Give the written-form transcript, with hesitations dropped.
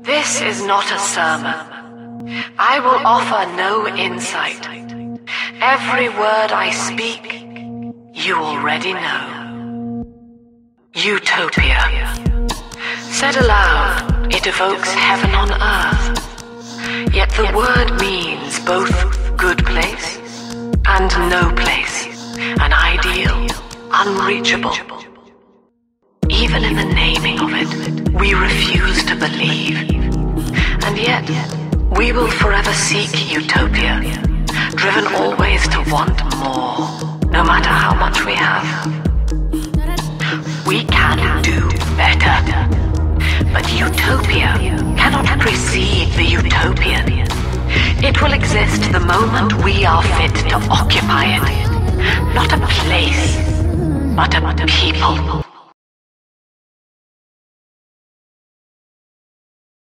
This is not a sermon. I will offer no insight. Every word I speak, you already know. Utopia. Said aloud, it evokes heaven on earth. Yet the word means both good place and no place, an ideal, unreachable. Even in the naming of it, we refuse to believe. And yet, we will forever seek utopia, driven always to want more, no matter how much we have. We can do better, but utopia cannot precede the utopian. It will exist the moment we are fit to occupy it. Not a place, but a people.